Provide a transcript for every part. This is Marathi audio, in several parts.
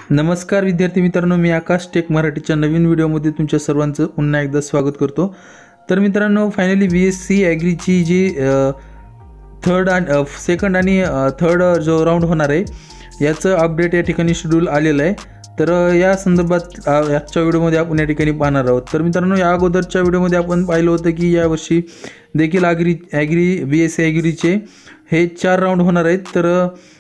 नमस्कार विद्यार्थी मित्रांनो, मी आकाश टेक मराठीच्या नवीन व्हिडिओमध्ये तुमच्या सर्वांचं पुन्हा एकदा स्वागत करतो। तर मित्रांनो, फायनली BSc ॲग्रीची जी सेकंड आणि थर्ड जो राऊंड होणार आहे याचं अपडेट या ठिकाणी शेड्यूल आलेलं आहे। तर या संदर्भात आजच्या व्हिडिओमध्ये आपण या ठिकाणी पाहणार आहोत। तर मित्रांनो, या अगोदरच्या व्हिडिओमध्ये आपण पाहिलं होतं की यावर्षी देखील BSc ॲग्रीचे हे 4 राऊंड होणार आहेत। तर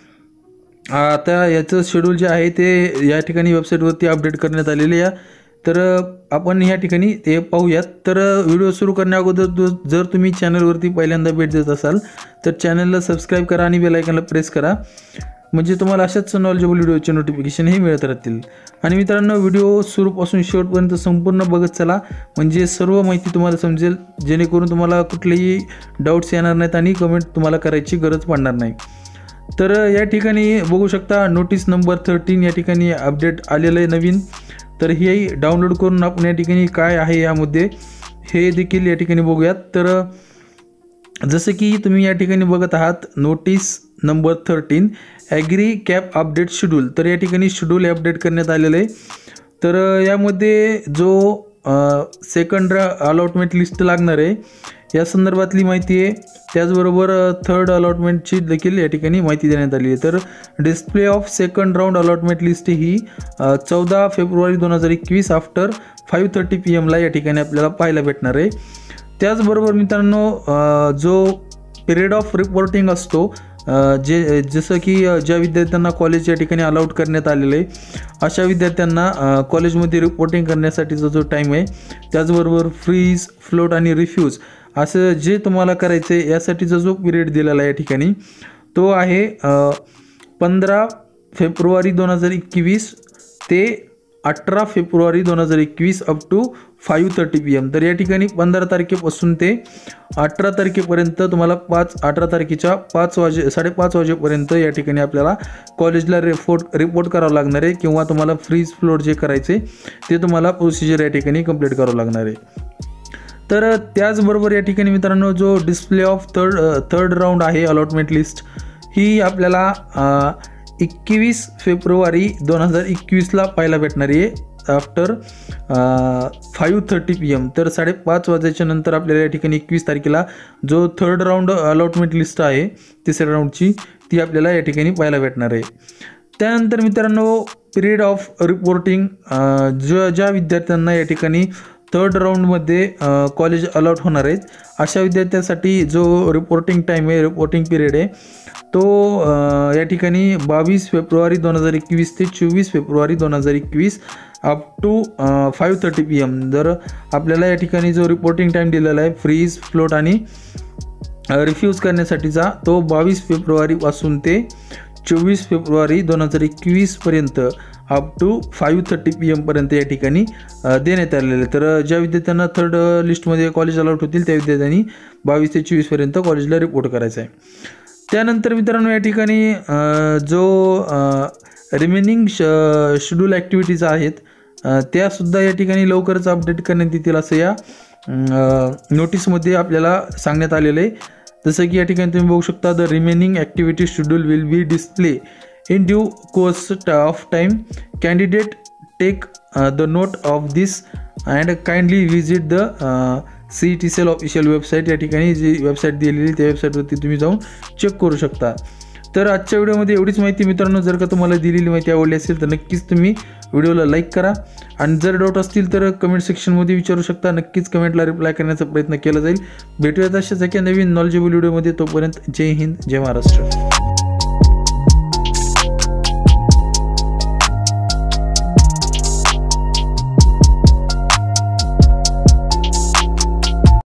आता याचं शेड्यूल जे आहे ते या ठिकाणी वेबसाईटवरती अपडेट करण्यात आलेले आहे। तर आपण या ठिकाणी ते पाहूयात। तर व्हिडिओ सुरू करण्याअगोदर जर तुम्ही चॅनलवरती पहिल्यांदा भेट देत असाल तर चॅनलला सबस्क्राईब करा आणि बेल आयकॉनला प्रेस करा, म्हणजे तुम्हाला अशाच नॉलेजेबल व्हिडिओचे नोटिफिकेशन हे मिळत राहतील। आणि मित्रांनो, व्हिडिओ सुरूपासून शेवटपर्यंत संपूर्ण बघत चला, म्हणजे सर्व माहिती तुम्हाला समजेल, जेणेकरून तुम्हाला कुठलेही डाऊट्स येणार नाहीत आणि कमेंट तुम्हाला करायची गरज पडणार नाही। तर या ठिकाणी बघू शकता नोटीस नंबर 13 या ठिकाणी अपडेट आलेलं आहे नवीन। तर हे डाउनलोड करून आपण या ठिकाणी काय आहे यामध्ये हे देखील या ठिकाणी बघूयात। तर जसं की तुम्ही या ठिकाणी बघत आहात notice number 13 agri cap update schedule. तर या ठिकाणी शेड्यूल अपडेट करण्यात आलेलं आहे। तर यामध्ये जो सेकंड अलॉटमेंट लिस्ट लागणार आहे या संदर्भातली माहिती आहे, त्याचबरोबर थर्ड अलॉटमेंटची देखील या ठिकाणी माहिती देण्यात आली आहे। तर display of second round allotment list ही 14 फेब्रुवारी 2021 आफ्टर 5:30 PM ला या ठिकाणी आपल्याला पाहायला भेटणार आहे। त्याचबरोबर मित्रांनो, जो पिरियड ऑफ रिपोर्टिंग असतो, जसं की ज्या विद्यार्थ्यांना कॉलेज या ठिकाणी अलाउड करण्यात आलेलं आहे अशा विद्यार्थ्यांना कॉलेजमध्ये रिपोर्टिंग करण्यासाठीचा जो टाईम आहे, त्याचबरोबर फ्रीज, फ्लोट आणि रिफ्यूज असं जे तुम्हाला करायचं आहे यासाठीचा जो पिरियड दिलेला आहे या ठिकाणी तो आहे 15 फेब्रुवारी 2021 ते 18 फेब्रुवारी 2021 अप टू 5:30 PM। तर या ठिकाणी 15 तारखेपासून ते 18 तारखेपर्यंत तुम्हाला 18 तारखेच्या 5:30 वाजेपर्यंत या ठिकाणी आपल्याला कॉलेजला रिपोर्ट करावं लागणार आहे, किंवा तुम्हाला फ्रीज फ्लोट जे करायचे ते तुम्हाला प्रोसिजर या ठिकाणी कंप्लीट करावं लागणार आहे। तर त्याचबरोबर या ठिकाणी मित्रांनो, जो डिस्प्ले ऑफ थर्ड राऊंड आहे अलॉटमेंट लिस्ट ही आपल्याला 21 फेब्रुवारी 2021 ला पाहायला भेटणारी आहे आफ्टर 5:30 PM। तर 5:30 वाजेच्या नंतर आपल्याला या ठिकाणी 21 तारखेला जो थर्ड राऊंड अलॉटमेंट लिस्ट आहे तिसऱ्या राऊंडची ती आपल्याला या ठिकाणी पाहायला भेटणार आहे। त्यानंतर मित्रांनो, पिरियड ऑफ रिपोर्टिंग ज्या विद्यार्थ्यांना या ठिकाणी थर्ड राऊंडमध्ये कॉलेज अलॉट होणार आहेत अशा विद्यार्थ्यांसाठी जो रिपोर्टिंग टाईम आहे, रिपोर्टिंग पिरियड आहे तो या ठिकाणी 22 फेब्रुवारी 2021 ते 24 फेब्रुवारी 2021 अप टू 5:30 PM। जर आपल्याला या ठिकाणी जो रिपोर्टिंग टाईम दिलेला आहे फ्रीज, फ्लोट आणि रिफ्यूज करण्यासाठीचा तो 22 फेब्रुवारीपासून ते 24 फेब्रुवारी 2021 पर्यंत अप टू 5:30 PM पर्यंत या ठिकाणी देण्यात आलेलं आहे। तर ज्या विद्यार्थ्यांना थर्ड लिस्टमध्ये कॉलेज अलॉट होतील त्या विद्यार्थ्यांनी 22 ते 24 पर्यंत कॉलेजला रिपोर्ट करायचा आहे। त्यानंतर मित्रांनो, या ठिकाणी जो रिमेनिंग शेड्यूल ॲक्टिव्हिटीज आहेत त्यासुद्धा या ठिकाणी लवकरच अपडेट करण्यात येतील असं या नोटीसमध्ये आपल्याला सांगण्यात आलेलं आहे। जसं की या ठिकाणी तुम्ही बघू शकता, the remaining activity schedule will be display in due course of time. Candidate take the note of this and kindly visit the CETCL official website. या ठिकाणी जी वेबसाईट दिलेली त्या वेबसाईटवरती तुम्ही जाऊन चेक करू शकता। तर आजच्या व्हिडिओमध्ये एवढीच माहिती मित्रांनो। जर का तुम्हाला दिलेली माहिती आवडली असेल तर नक्कीच तुम्ही व्हिडिओला लाईक करा, आणि जर डाऊट असतील तर कमेंट सेक्शनमध्ये विचारू शकता, नक्कीच कमेंटला रिप्लाय करण्याचा प्रयत्न केला जाईल। भेटूयात अशाच एका नवीन नॉलेजेबल व्हिडिओमध्ये, तोपर्यंत जय हिंद, जय महाराष्ट्र।